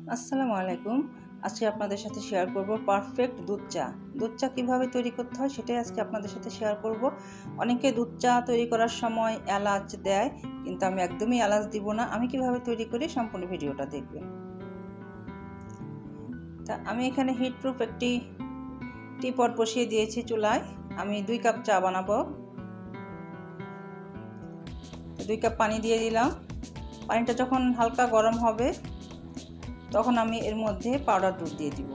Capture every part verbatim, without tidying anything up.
আসসালামু আলাইকুম। আজকে আপনাদের সাথে শেয়ার করব পারফেক্ট দুধ চা। দুধ চা কীভাবে তৈরি করতে হয় সেটাই আজকে আপনাদের সাথে শেয়ার করব। অনেকে দুধ চা তৈরি করার সময় এলাচ দেয়, কিন্তু আমি একদমই এলাচ দিব না। আমি কিভাবে তৈরি করি সম্পূর্ণ ভিডিওটা দেখবেন। তা আমি এখানে হিটপ্রুফ একটি টিপট বসিয়ে দিয়েছি চুলায়। আমি দুই কাপ চা বানাবো। দুই কাপ পানি দিয়ে দিলাম। পানিটা যখন হালকা গরম হবে তখন আমি এর মধ্যে পাউডার দুধ দিয়ে দিব।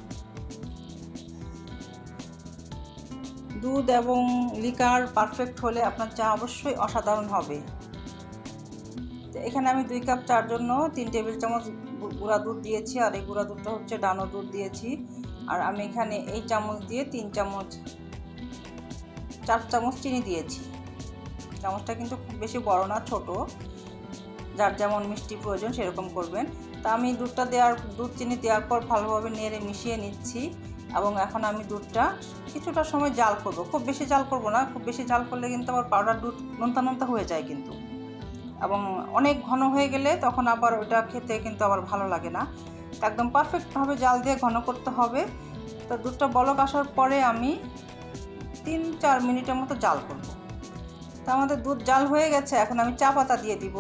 দুধ এবং লিকার পারফেক্ট হলে আপনার চা অবশ্যই অসাধারণ হবে। তো এখানে আমি দুই কাপ চার জন্য তিন টেবিল চামচ গুঁড়া দুধ দিয়েছি, আর এই গুঁড়া দুধটা হচ্ছে ডানো দুধ দিয়েছি। আর আমি এখানে এই চামচ দিয়ে তিন চামচ চার চামচ চিনি দিয়েছি। চামচটা কিন্তু খুব বেশি বড় না, ছোট, যার যেমন মিষ্টি প্রয়োজন সেরকম করবেন। তা আমি দুধটা দেওয়ার দুধ চিনি দেওয়ার পর ভালোভাবে নেড়ে মিশিয়ে নিচ্ছি, এবং এখন আমি দুধটা কিছুটা সময় জাল করব। খুব বেশি জাল করব না, খুব বেশি জাল করলে কিন্তু আবার পাউডার দুধ নোনতা নোনতা হয়ে যায় কিন্তু, এবং অনেক ঘন হয়ে গেলে তখন আবার ওটা খেতে কিন্তু আবার ভালো লাগে না। একদম পারফেক্টভাবে জাল দিয়ে ঘন করতে হবে। তো দুধটা বলক আসার পরে আমি তিন চার মিনিটের মতো জাল করব। তো আমাদের দুধ জাল হয়ে গেছে, এখন আমি চা পাতা দিয়ে দিব।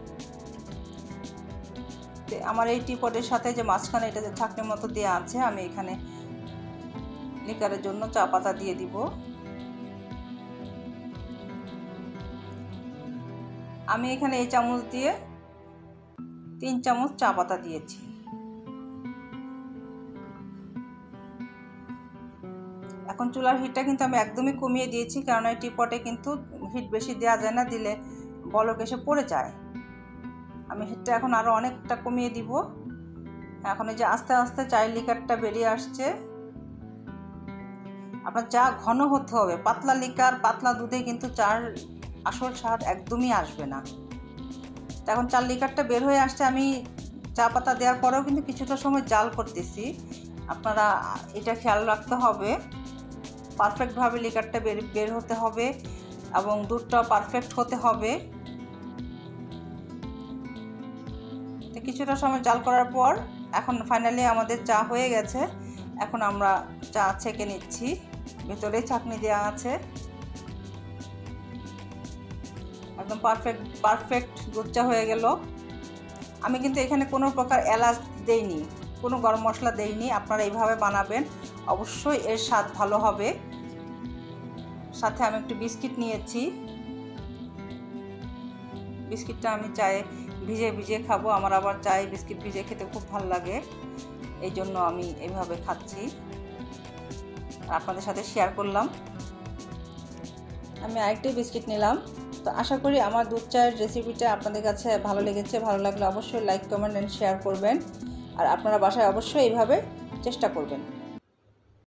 আমার এই টিপটের সাথে যে মাঝখানে এটা যে ঢাকনির মতো দেওয়া আছে, আমি এখানে লিকারের জন্য চা পাতা দিয়ে দিব। আমি এখানে এই চামচ দিয়ে তিন চামচ চা পাতা দিয়েছি। এখন চুলার হিটটা কিন্তু আমি একদমই কমিয়ে দিয়েছি, কারণ এই টিপটে কিন্তু হিট বেশি দেওয়া যায় না, দিলে বলক এসে পড়ে যায়। আমি হিটটা এখন আরও অনেকটা কমিয়ে দিব। এখন এই যে আস্তে আস্তে চায়ের লিকারটা বেরিয়ে আসছে। আপনার চা ঘন হতে হবে। পাতলা লিকার পাতলা দুধে কিন্তু চার আসল স্বাদ একদমই আসবে না। তো এখন চার লিকারটা বের হয়ে আসছে। আমি চা পাতা দেওয়ার পরেও কিন্তু কিছুটা সময় জাল করতেছি। আপনারা এটা খেয়াল রাখতে হবে, পারফেক্টভাবে লিকারটা বের বের হতে হবে এবং দুধটাও পারফেক্ট হতে হবে। তো কিছুটা সময় জাল করার পর এখন ফাইনালি আমাদের চা হয়ে গেছে। এখন আমরা চা ছেঁকে নিচ্ছি। ভেতরে চাটনি দেওয়া আছে। একদম পারফেক্ট পারফেক্ট দুধ চা হয়ে গেল। আমি কিন্তু এখানে কোনো প্রকার এলাচ দেইনি, কোনো গরম মশলা দেইনি। আপনারা এইভাবে বানাবেন, অবশ্যই এর স্বাদ ভালো হবে। সাথে আমি একটু বিস্কিট নিয়েছি। বিস্কিটটা আমি চায়ে ভিজে ভিজে খাবো। আমার আবার চায়ে বিস্কিট ভিজে খেতে খুব ভালো লাগে, এই জন্য আমি এইভাবে খাচ্ছি, আপনাদের সাথে শেয়ার করলাম। আমি আরেকটি বিস্কিট নিলাম। তো আশা করি আমার দুধ চায়ের রেসিপিটা আপনাদের কাছে ভালো লেগেছে। ভালো লাগলে অবশ্যই লাইক, কমেন্ট অ্যান্ড শেয়ার করবেন, আর আপনারা বাসায় অবশ্যই এইভাবে চেষ্টা করবেন।